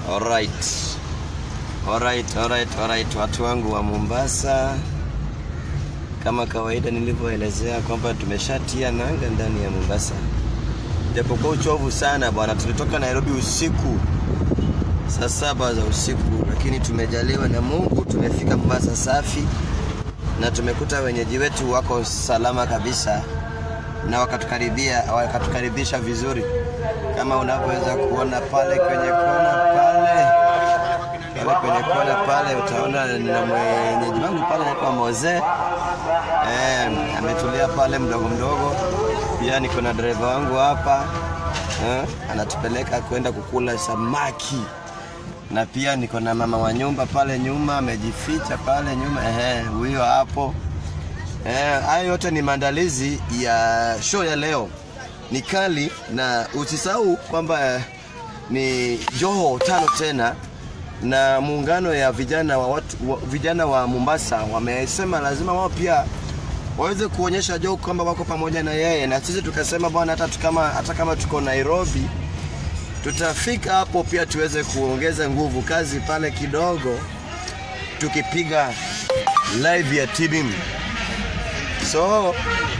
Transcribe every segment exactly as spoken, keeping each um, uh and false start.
Alright. Alright, alright, alright. Watu wangu wa Mombasa, kama kawaida nilivyoelezea kwamba tumeshatia nanga ndani ya Mombasa. Japokuwa uchovu sana bwana, tulitoka Nairobi usiku saa saba za usiku, lakini tumejaliwa na Mungu, tumefika Mombasa safi na tumekuta wenyeji wetu wako salama kabisa na wakatukaribia wakatukaribisha vizuri, kama unavyoweza kuona pale kwenye kona pale pale kwenye kona pale utaona na mwenyeji wangu pale anaitwa Moze, eh ametulia pale mdogo mdogo. Pia niko na driver wangu hapa, eh anatupeleka kwenda kukula samaki. Na pia niko na mama wa nyumba pale nyuma amejificha pale nyuma, ehe huyo hapo. Eh hayo yote ni maandalizi ya show ya leo. Ni kali, na usisahau kwamba eh, ni Joho tano tena, na muungano ya vijana wa watu wa, vijana wa Mombasa wamesema lazima wao pia waweze kuonyesha Joho kwamba wako pamoja na yeye, na sisi tukasema bwana, hata kama hata kama tuko Nairobi tutafika hapo pia tuweze kuongeza nguvu kazi pale kidogo tukipiga live ya T B M. So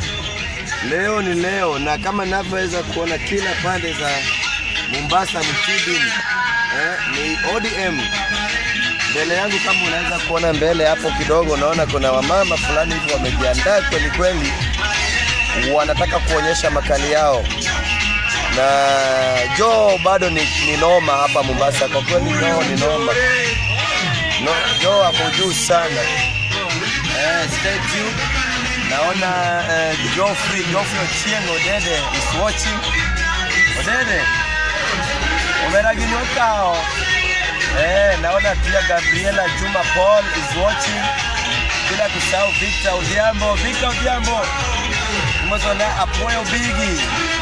leo ni leo, na kama ninavyoweza kuona kila pande za Mombasa mtibini eh, ni O D M mbele yangu. Kama unaweza kuona mbele hapo kidogo, naona kuna wamama fulani hivi wamejiandaa kweli kweli, wanataka kuonyesha makali yao. Na Joho bado ni, ni noma hapa Mombasa kwa kweli. Joho ni noma, no, Joho hapo juu sana. Eh, stay tuned. Naona uh, Geoffrey Geoffrey Ochieng Odede is watching. Odede umeragini wakao. Eh, naona pia Gabriela Juma Paul is watching. Bila kusahau Victor Odhiambo, Victor Odhiambo Mozona Apoyo Bigi.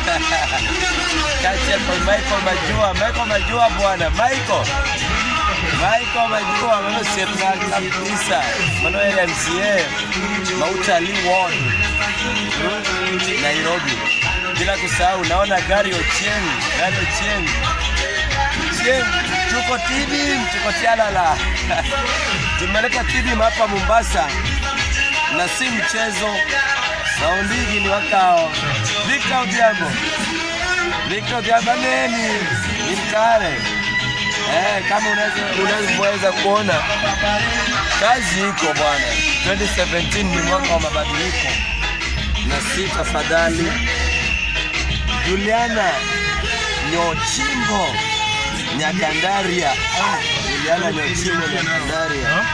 Kacha kwa Michael Majua, Michael Majua bwana, Michael Michael Majua mano sepna kabisa, mano M C A Mauta Lee Ward Nairobi. Bila kusahau naona Gary Ochieng, Gary Ochieng Ochieng tuko T B M, tuko Tialala. Tumeleta T B M hapa Mombasa na si mchezo. Saundigi ni wakao. Victor Odhiambo, Victor Odhiambo neni ni mkale. Eh, kama unaweza unaweza kuona kazi iko bwana. twenty seventeen ni mwaka wa mabadiliko, na si tafadhali Juliana Nyochimbo Nyakandaria. Ah, Juliana Nyochimbo Nyakandaria.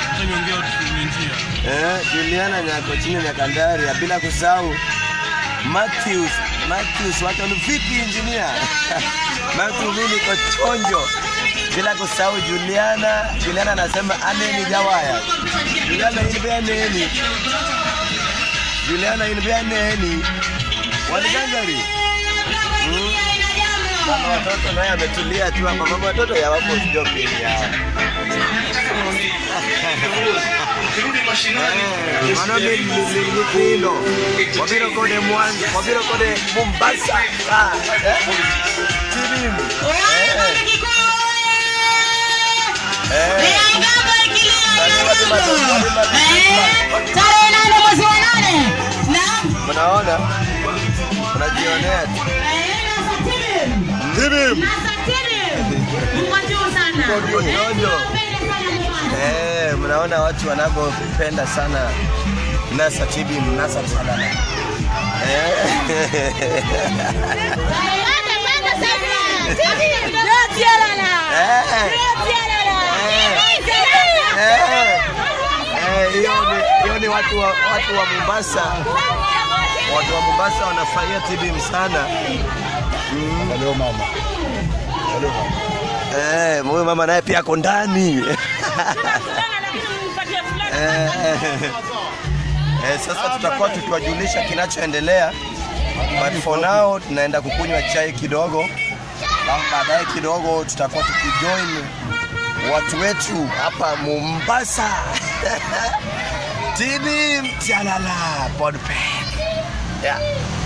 Eh, Juliana Nyakochimbo Nyakandaria. Bila kusahau Matthews, Matthews watu ni vipi engineer? Matthews mimi kwa chonjo. Bila kusahau Juliana, Juliana anasema aneni jawaya. Juliana inibea neni? Juliana inibea neni? Waligangari. Hmm? Mama watoto naye ametulia tu hapa. Mama watoto ya wapo jogging yao. Mano ni lindo. Wabiro kode Mwanza, wabiro kode Mombasa. Ah, T B M. Tarehe nane mwezi wa nane. Mnaona? Mnajionea T B M. Eh, mnaona watu wanapopenda sana Nasa T B M, Nasa Tialala. Eh. Eh, hiyo ni watu wa watu wa Mombasa. Watu wa Mombasa wanafurahia T B M sana. Hello mama. Hello mama. Eh, mwe mama naye pia ako ndani. Eh, eh, sasa tutakuwa tukiwajulisha kinachoendelea. But for now tunaenda kukunywa chai kidogo. Baadaye kidogo tutakuwa tukijoin watu wetu hapa Mombasa. T B M Tialala Podpeg. Yeah.